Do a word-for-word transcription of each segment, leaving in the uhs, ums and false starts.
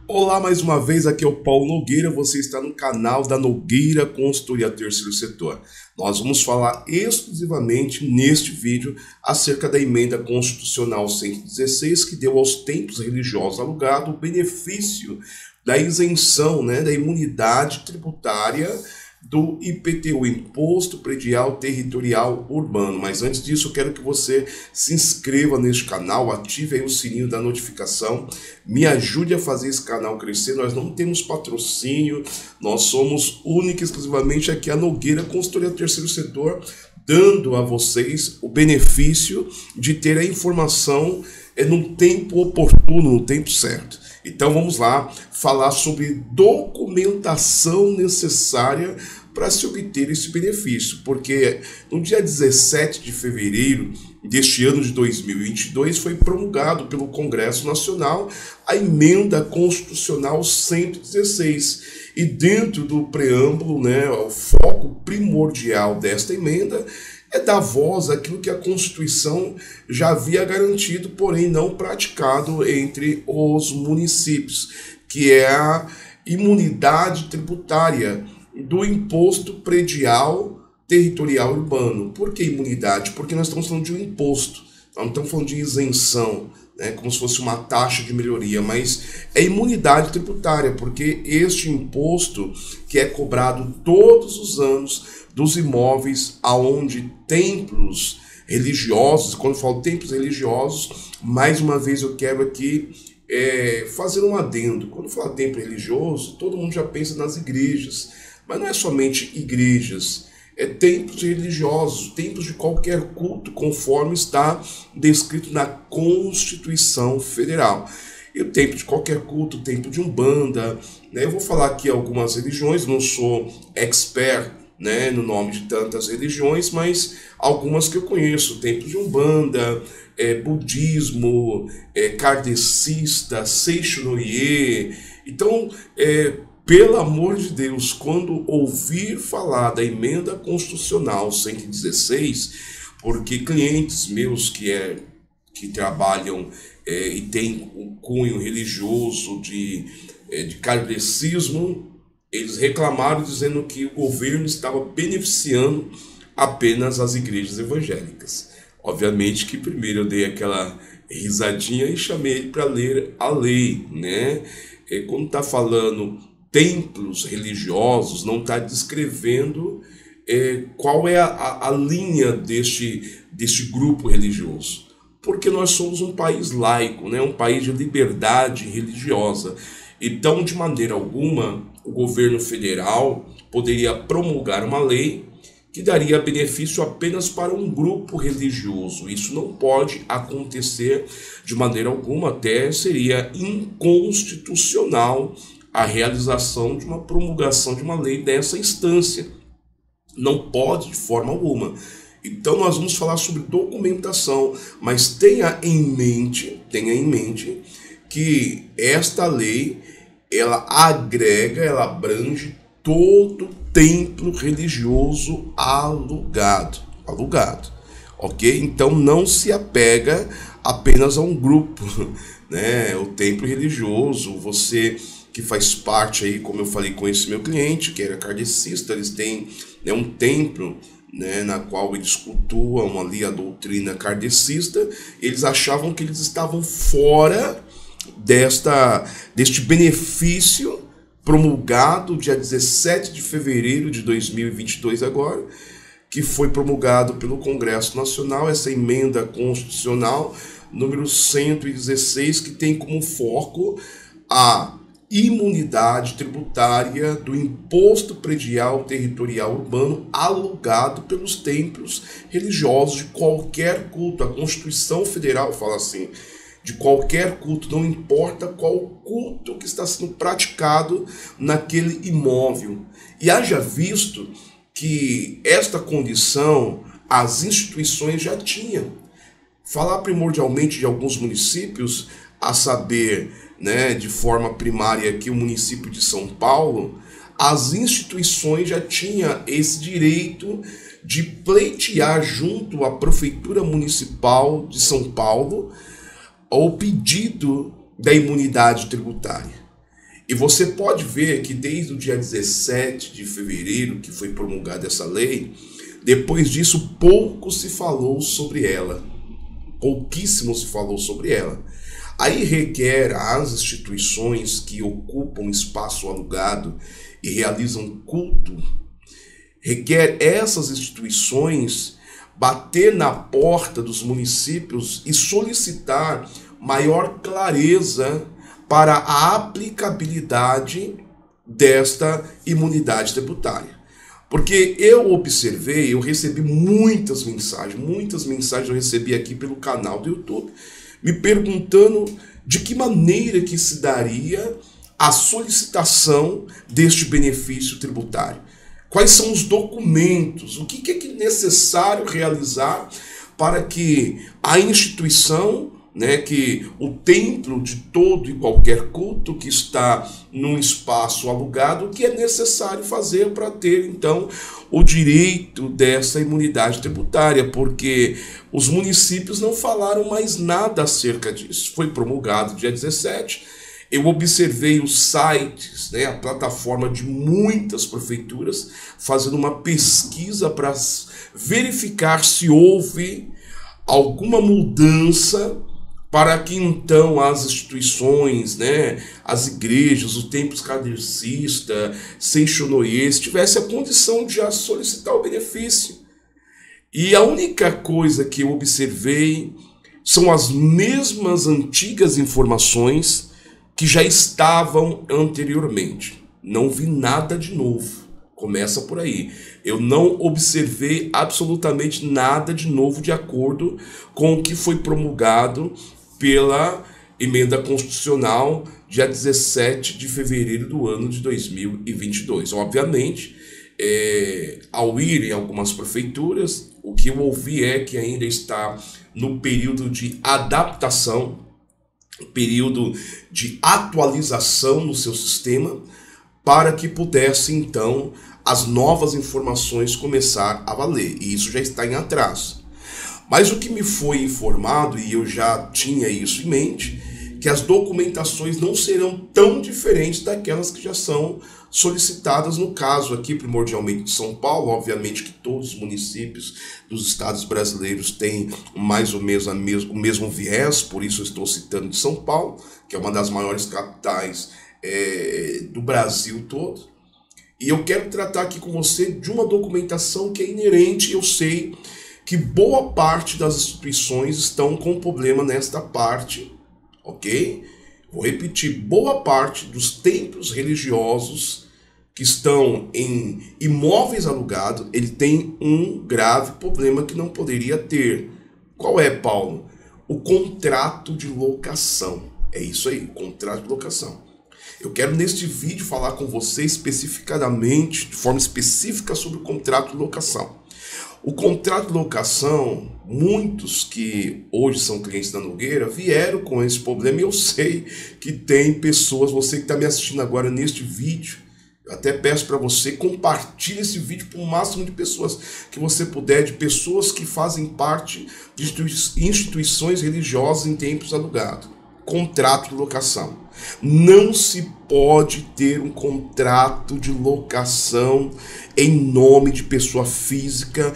Olá, mais uma vez, aqui é o Paulo Nogueira, você está no canal da Nogueira Consultoria Terceiro Setor. Nós vamos falar exclusivamente neste vídeo acerca da emenda constitucional cento e dezesseis, que deu aos templos religiosos alugados o benefício da isenção, né, da imunidade tributária do I P T U, Imposto Predial Territorial Urbano. Mas antes disso, eu quero que você se inscreva neste canal, ative aí o sininho da notificação, me ajude a fazer esse canal crescer. Nós não temos patrocínio, nós somos única e exclusivamente aqui a Nogueira Consultoria Terceiro Setor, dando a vocês o benefício de ter a informação é, num tempo oportuno, no tempo certo. Então vamos lá falar sobre documentação necessária para se obter esse benefício, porque no dia dezessete de fevereiro deste ano de dois mil e vinte e dois foi promulgado pelo Congresso Nacional a emenda constitucional cento e dezesseis, e dentro do preâmbulo, né, o foco primordial desta emenda é dar voz àquilo que a Constituição já havia garantido, porém não praticado entre os municípios, que é a imunidade tributária do Imposto Predial Territorial Urbano. Por que imunidade? Porque nós estamos falando de um imposto, nós não estamos falando de isenção, né, como se fosse uma taxa de melhoria, mas é imunidade tributária, porque este imposto que é cobrado todos os anos dos imóveis aonde templos religiosos, quando eu falo templos religiosos, mais uma vez eu quero aqui é, fazer um adendo. Quando eu falo templo religioso, todo mundo já pensa nas igrejas, mas não é somente igrejas, é templos religiosos, templos de qualquer culto, conforme está descrito na Constituição Federal. E o templo de qualquer culto, o templo de Umbanda, né? Eu vou falar aqui algumas religiões, não sou expert, né, no nome de tantas religiões, mas algumas que eu conheço: templo de Umbanda, é, budismo, é, kardecista, Seixonoye. Então, é, pelo amor de Deus, quando ouvir falar da emenda constitucional cento e dezesseis, porque clientes meus que, é, que trabalham é, e têm um cunho religioso de, é, de kardecismo, eles reclamaram dizendo que o governo estava beneficiando apenas as igrejas evangélicas. Obviamente que primeiro eu dei aquela risadinha e chamei ele para ler a lei, né? E quando está falando templos religiosos, não está descrevendo é, qual é a, a, a linha deste, deste grupo religioso. Porque nós somos um país laico, né? Um país de liberdade religiosa. Então, de maneira alguma, o governo federal poderia promulgar uma lei que daria benefício apenas para um grupo religioso. Isso não pode acontecer de maneira alguma, até seria inconstitucional a realização de uma promulgação de uma lei dessa instância. Não pode de forma alguma. Então nós vamos falar sobre documentação, mas tenha em mente, tenha em mente que esta lei ela agrega, ela abrange todo templo religioso alugado, alugado, ok? Então não se apega apenas a um grupo, né? O templo religioso, você que faz parte aí, como eu falei com esse meu cliente, que era kardecista, eles têm, né, um templo, né, na qual eles cultuam ali a doutrina kardecista, eles achavam que eles estavam fora desta, deste benefício promulgado dia dezessete de fevereiro de dois mil e vinte e dois agora, que foi promulgado pelo Congresso Nacional, essa emenda constitucional número cento e dezesseis, que tem como foco a imunidade tributária do Imposto Predial Territorial Urbano alugado pelos templos religiosos de qualquer culto. A Constituição Federal fala assim, de qualquer culto, não importa qual culto que está sendo praticado naquele imóvel. E haja visto que esta condição as instituições já tinham. Falar primordialmente de alguns municípios, a saber, né, de forma primária aqui o município de São Paulo, as instituições já tinham esse direito de pleitear junto à Prefeitura Municipal de São Paulo o pedido da imunidade tributária. E você pode ver que desde o dia dezessete de fevereiro, que foi promulgada essa lei, depois disso pouco se falou sobre ela. Pouquíssimo se falou sobre ela. Aí requer às instituições que ocupam espaço alugado e realizam culto, requer essas instituições bater na porta dos municípios e solicitar maior clareza para a aplicabilidade desta imunidade tributária. Porque eu observei, eu recebi muitas mensagens, muitas mensagens eu recebi aqui pelo canal do YouTube, me perguntando de que maneira que se daria a solicitação deste benefício tributário. Quais são os documentos, o que é necessário realizar para que a instituição, né, que o templo de todo e qualquer culto que está num espaço alugado, o que é necessário fazer para ter, então, o direito dessa imunidade tributária, porque os municípios não falaram mais nada acerca disso. Foi promulgado dia dezessete, eu observei os sites, né, a plataforma de muitas prefeituras, fazendo uma pesquisa para verificar se houve alguma mudança para que então as instituições, né, as igrejas, o templo kardecista, Senchonoye, tivesse a condição de já solicitar o benefício. E a única coisa que eu observei são as mesmas antigas informações que já estavam anteriormente. Não vi nada de novo. Começa por aí. Eu não observei absolutamente nada de novo de acordo com o que foi promulgado pela emenda constitucional dia dezessete de fevereiro do ano de dois mil e vinte e dois. Obviamente, é, ao ir em algumas prefeituras, o que eu ouvi é que ainda está no período de adaptação, período de atualização no seu sistema, para que pudesse, então, as novas informações começar a valer. E isso já está em atraso. Mas o que me foi informado, e eu já tinha isso em mente, que as documentações não serão tão diferentes daquelas que já são solicitadas no caso aqui, primordialmente de São Paulo. Obviamente que todos os municípios dos estados brasileiros têm mais ou menos a mes- o mesmo viés, por isso eu estou citando de São Paulo, que é uma das maiores capitais é, do Brasil todo. E eu quero tratar aqui com você de uma documentação que é inerente, eu sei que boa parte das instituições estão com problema nesta parte, ok? Vou repetir, boa parte dos templos religiosos que estão em imóveis alugados, ele tem um grave problema que não poderia ter. Qual é, Paulo? O contrato de locação. É isso aí, contrato de locação. Eu quero neste vídeo falar com você especificadamente, de forma específica, sobre o contrato de locação. O contrato de locação, muitos que hoje são clientes da Nogueira vieram com esse problema, e eu sei que tem pessoas, você que está me assistindo agora neste vídeo, eu até peço para você compartilhe esse vídeo para o máximo de pessoas que você puder, de pessoas que fazem parte de instituições religiosas em templos alugados. Contrato de locação. Não se pode ter um contrato de locação em nome de pessoa física,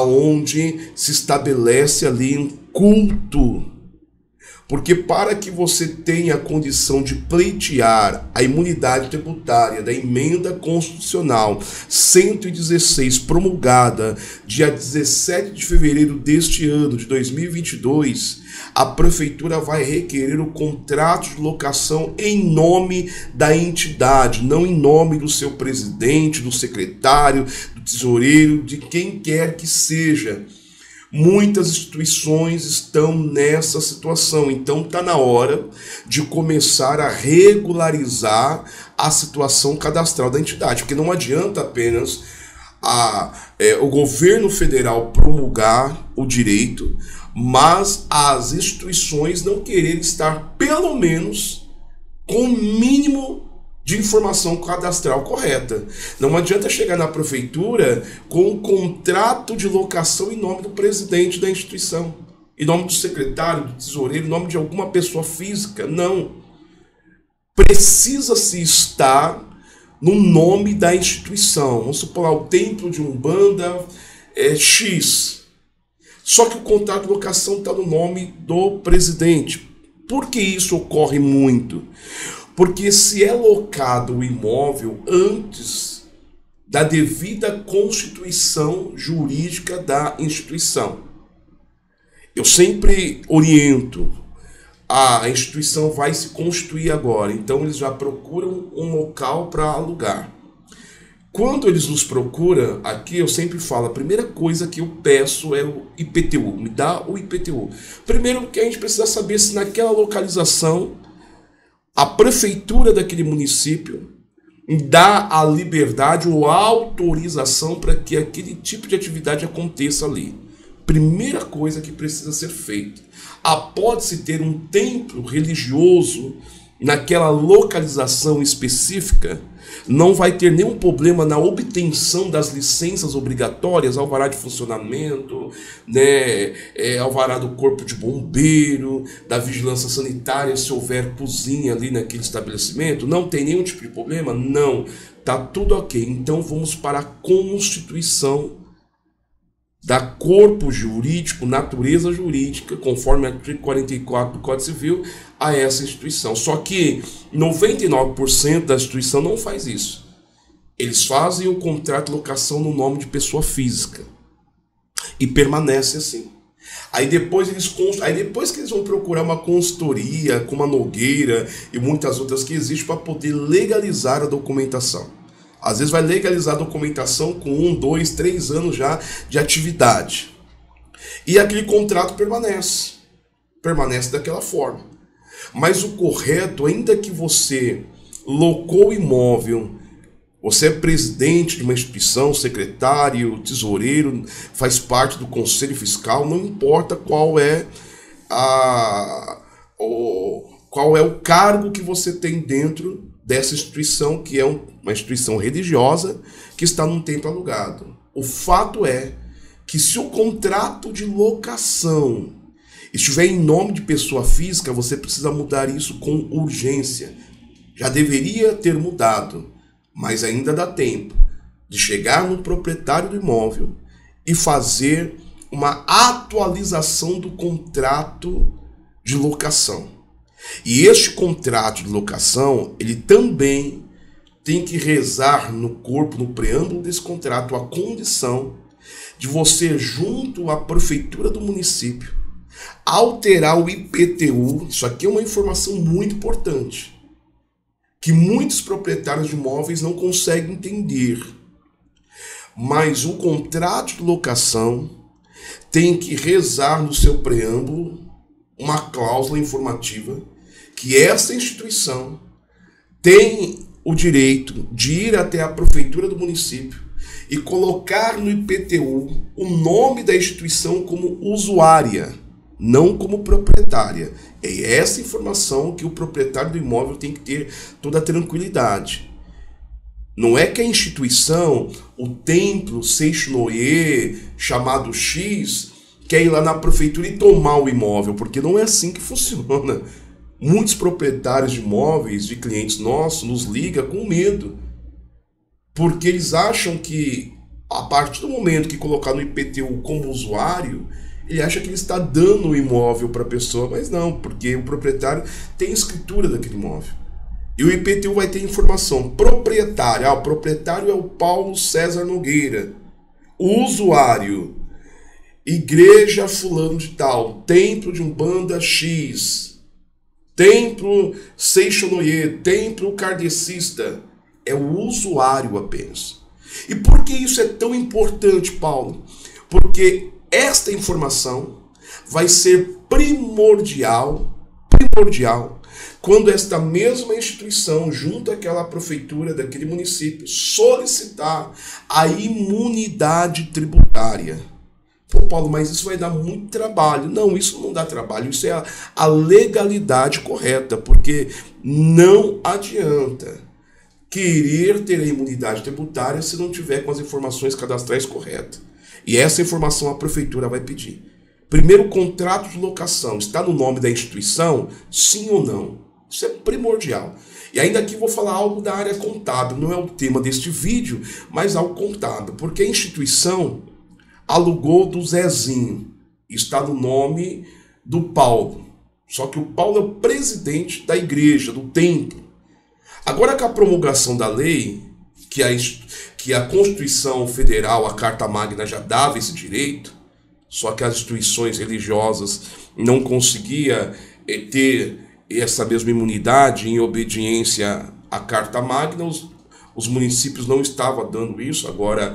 aonde se estabelece ali um culto. Porque para que você tenha a condição de pleitear a imunidade tributária da emenda constitucional cento e dezesseis, promulgada dia dezessete de fevereiro deste ano, de dois mil e vinte e dois, a prefeitura vai requerer o contrato de locação em nome da entidade, não em nome do seu presidente, do secretário, do tesoureiro, de quem quer que seja. Muitas instituições estão nessa situação, então está na hora de começar a regularizar a situação cadastral da entidade, porque não adianta apenas a, é, o governo federal promulgar o direito, mas as instituições não quererem estar, pelo menos, com o mínimo de informação cadastral correta. Não adianta chegar na prefeitura com um contrato de locação em nome do presidente da instituição, em nome do secretário, do tesoureiro, em nome de alguma pessoa física. Não. precisa-se estar no nome da instituição. Vamos supor lá, o templo de Umbanda é X. Só que o contrato de locação está no nome do presidente. Por que isso ocorre muito? Porque se é locado o imóvel antes da devida constituição jurídica da instituição. Eu sempre oriento, a instituição vai se constituir agora, então eles já procuram um local para alugar. Quando eles nos procuram, aqui eu sempre falo, a primeira coisa que eu peço é o I P T U, me dá o I P T U. Primeiro que a gente precisa saber se naquela localização a prefeitura daquele município dá a liberdade ou a autorização para que aquele tipo de atividade aconteça ali. Primeira coisa que precisa ser feita. Ah, pode-se ter um templo religioso naquela localização específica, não vai ter nenhum problema na obtenção das licenças obrigatórias, alvará de funcionamento, né, é, alvará do corpo de bombeiro, da vigilância sanitária, se houver cozinha ali naquele estabelecimento, não tem nenhum tipo de problema? Não, tá tudo ok. Então vamos para a constituição da corpo jurídico, natureza jurídica, conforme o artigo quarenta e quatro do Código Civil, a essa instituição. Só que noventa e nove por cento da instituição não faz isso. Eles fazem o contrato de locação no nome de pessoa física e permanece assim. Aí depois, eles, aí depois que eles vão procurar uma consultoria, como a Nogueira e muitas outras que existem, para poder legalizar a documentação. Às vezes vai legalizar a documentação com um, dois, três anos já de atividade. E aquele contrato permanece. Permanece daquela forma. Mas o correto, ainda que você locou o imóvel, você é presidente de uma instituição, secretário, tesoureiro, faz parte do conselho fiscal, não importa qual é, a, o, qual é o cargo que você tem dentro dessa instituição, que é uma instituição religiosa que está num templo alugado. O fato é que se o contrato de locação estiver em nome de pessoa física, você precisa mudar isso com urgência. Já deveria ter mudado, mas ainda dá tempo de chegar no proprietário do imóvel e fazer uma atualização do contrato de locação. E este contrato de locação, ele também tem que rezar no corpo, no preâmbulo desse contrato, a condição de você, junto à prefeitura do município, alterar o I P T U. Isso aqui é uma informação muito importante, que muitos proprietários de imóveis não conseguem entender. Mas o contrato de locação tem que rezar no seu preâmbulo uma cláusula informativa que essa instituição tem o direito de ir até a prefeitura do município e colocar no I P T U o nome da instituição como usuária, não como proprietária. É essa informação que o proprietário do imóvel tem que ter toda a tranquilidade. Não é que a instituição, o templo Seixonoye, chamado X, quer ir lá na prefeitura e tomar o imóvel, porque não é assim que funciona. Muitos proprietários de imóveis, de clientes nossos, nos ligam com medo, porque eles acham que, a partir do momento que colocar no I P T U como usuário, ele acha que ele está dando o imóvel para a pessoa, mas não, porque o proprietário tem escritura daquele imóvel. E o I P T U vai ter informação proprietária. Ah, o proprietário é o Paulo César Nogueira. O usuário, igreja fulano de tal, templo de Umbanda X, templo Seixonoye, templo kardecista. É o usuário apenas. E por que isso é tão importante, Paulo? Porque esta informação vai ser primordial, primordial, quando esta mesma instituição, junto àquela prefeitura daquele município, solicitar a imunidade tributária. Pô, Paulo, mas isso vai dar muito trabalho. Não, isso não dá trabalho, isso é a, a legalidade correta, porque não adianta querer ter a imunidade tributária se não tiver com as informações cadastrais corretas. E essa informação a prefeitura vai pedir. Primeiro, o contrato de locação está no nome da instituição? Sim ou não? Isso é primordial. E ainda aqui vou falar algo da área contábil, não é o tema deste vídeo, mas algo contábil, porque a instituição alugou do Zezinho, está no nome do Paulo. Só que o Paulo é o presidente da igreja, do templo. Agora, com a promulgação da lei, que a, que a Constituição Federal, a Carta Magna, já dava esse direito, só que as instituições religiosas não conseguiam é, ter essa mesma imunidade em obediência à Carta Magna, os, os municípios não estavam dando isso, agora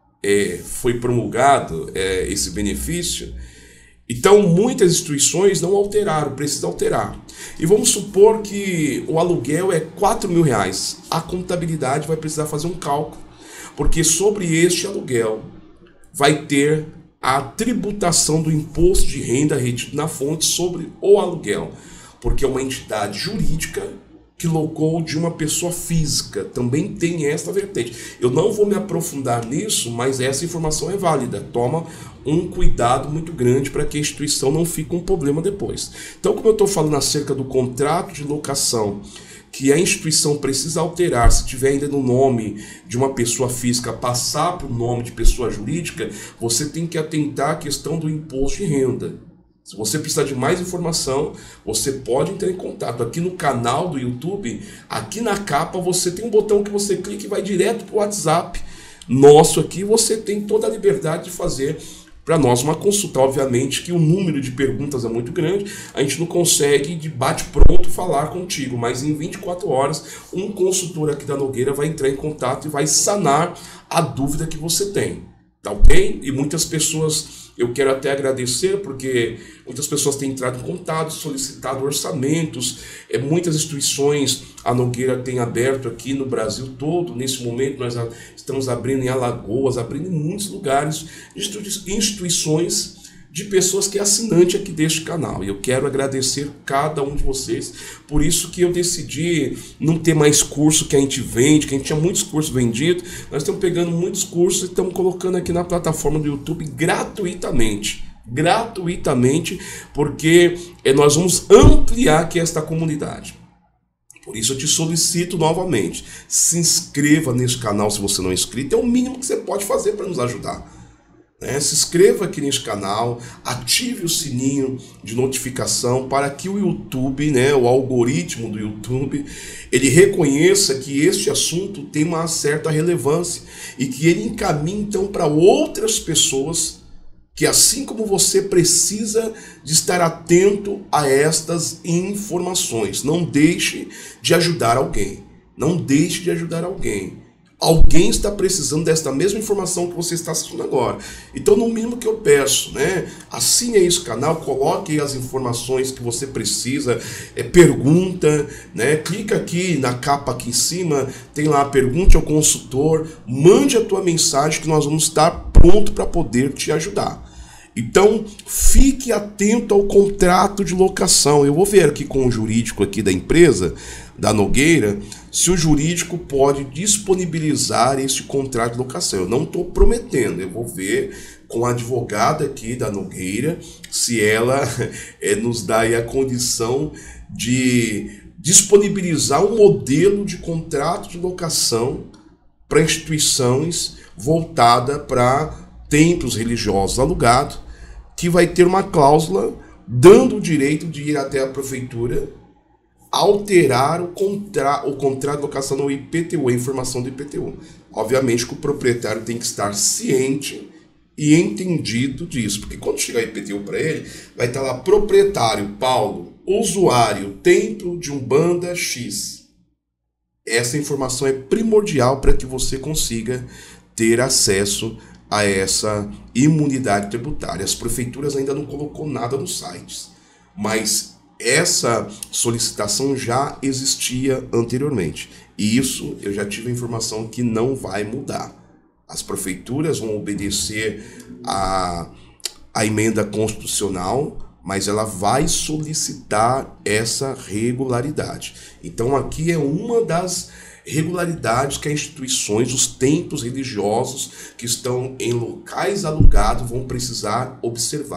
é, foi promulgado é, esse benefício. Então, muitas instituições não alteraram, precisam alterar. E vamos supor que o aluguel é quatro mil reais. A contabilidade vai precisar fazer um cálculo, porque sobre este aluguel vai ter a tributação do imposto de renda retido na fonte sobre o aluguel, porque é uma entidade jurídica que locou de uma pessoa física. Também tem esta vertente. Eu não vou me aprofundar nisso, mas essa informação é válida. Toma um cuidado muito grande para que a instituição não fique um problema depois. Então, como eu estou falando acerca do contrato de locação, que a instituição precisa alterar, se tiver ainda no nome de uma pessoa física, passar para o nome de pessoa jurídica, você tem que atentar à questão do imposto de renda. Se você precisar de mais informação, você pode entrar em contato. Aqui no canal do YouTube, aqui na capa, você tem um botão que você clica e vai direto para o WhatsApp nosso aqui. Você tem toda a liberdade de fazer para nós uma consulta. Obviamente que o número de perguntas é muito grande, a gente não consegue de bate-pronto falar contigo, mas em vinte e quatro horas, um consultor aqui da Nogueira vai entrar em contato e vai sanar a dúvida que você tem. Tá ok? E muitas pessoas... Eu quero até agradecer, porque muitas pessoas têm entrado em contato, solicitado orçamentos, é, muitas instituições a Nogueira tem aberto aqui no Brasil todo. Nesse momento nós estamos abrindo em Alagoas, abrindo em muitos lugares, instituições de pessoas que é assinante aqui deste canal. E eu quero agradecer cada um de vocês. Por isso que eu decidi não ter mais curso que a gente vende, que a gente tinha muitos cursos vendidos. Nós estamos pegando muitos cursos e estamos colocando aqui na plataforma do YouTube gratuitamente. Gratuitamente, porque nós vamos ampliar aqui esta comunidade. Por isso eu te solicito novamente, se inscreva nesse canal se você não é inscrito. É o mínimo que você pode fazer para nos ajudar. É, se inscreva aqui neste canal, ative o sininho de notificação para que o YouTube, né, o algoritmo do YouTube, ele reconheça que este assunto tem uma certa relevância e que ele encaminhe então para outras pessoas que, assim como você, precisa de estar atento a estas informações. Não deixe de ajudar alguém, não deixe de ajudar alguém. Alguém está precisando desta mesma informação que você está assistindo agora. Então, no mínimo que eu peço, né? Assine aí esse canal, coloque as informações que você precisa, é, pergunta, né? Clica aqui na capa aqui em cima, tem lá, pergunte ao consultor, mande a tua mensagem que nós vamos estar pronto para poder te ajudar. Então, fique atento ao contrato de locação. Eu vou ver aqui com o jurídico aqui da empresa, da Nogueira, se o jurídico pode disponibilizar esse contrato de locação. Eu não estou prometendo, eu vou ver com a advogada aqui da Nogueira, se ela é, nos dá aí a condição de disponibilizar um modelo de contrato de locação para instituições voltada para templos religiosos alugados, que vai ter uma cláusula dando o direito de ir até a prefeitura alterar o, contra, o contrato de locação no I P T U, a informação do I P T U. Obviamente que o proprietário tem que estar ciente e entendido disso, porque quando chegar o I P T U para ele, vai estar lá proprietário Paulo, usuário, templo de Umbanda X. Essa informação é primordial para que você consiga ter acesso a essa imunidade tributária. As prefeituras ainda não colocou nada nos sites, mas essa solicitação já existia anteriormente. E isso eu já tive a informação que não vai mudar. As prefeituras vão obedecer a, a emenda constitucional, mas ela vai solicitar essa regularidade. Então aqui é uma das regularidades que as instituições, os templos religiosos que estão em locais alugados vão precisar observar.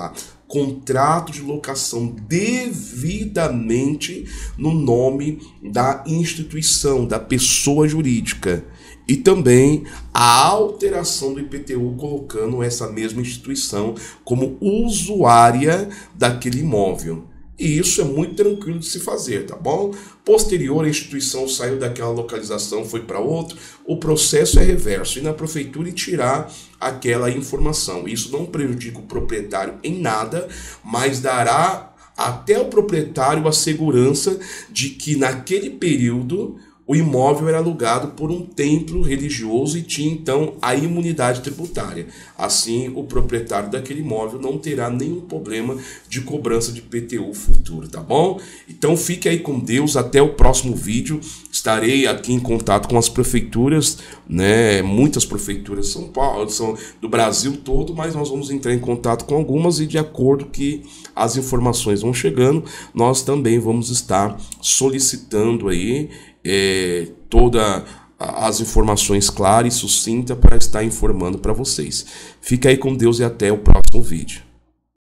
contrato de locação devidamente no nome da instituição, da pessoa jurídica. E também a alteração do I P T U colocando essa mesma instituição como usuária daquele imóvel. E isso é muito tranquilo de se fazer, tá bom? Posterior, a instituição saiu daquela localização, foi para outro, o processo é reverso, ir na prefeitura e tirar aquela informação. Isso não prejudica o proprietário em nada, mas dará até ao proprietário a segurança de que naquele período o imóvel era alugado por um templo religioso e tinha então a imunidade tributária. Assim, o proprietário daquele imóvel não terá nenhum problema de cobrança de I P T U futuro, tá bom? Então fique aí com Deus, até o próximo vídeo. Estarei aqui em contato com as prefeituras, né? Muitas prefeituras de São Paulo, são do Brasil todo, mas nós vamos entrar em contato com algumas e de acordo que as informações vão chegando, nós também vamos estar solicitando aí É, todas as informações claras e sucintas para estar informando para vocês. Fica aí com Deus e até o próximo vídeo.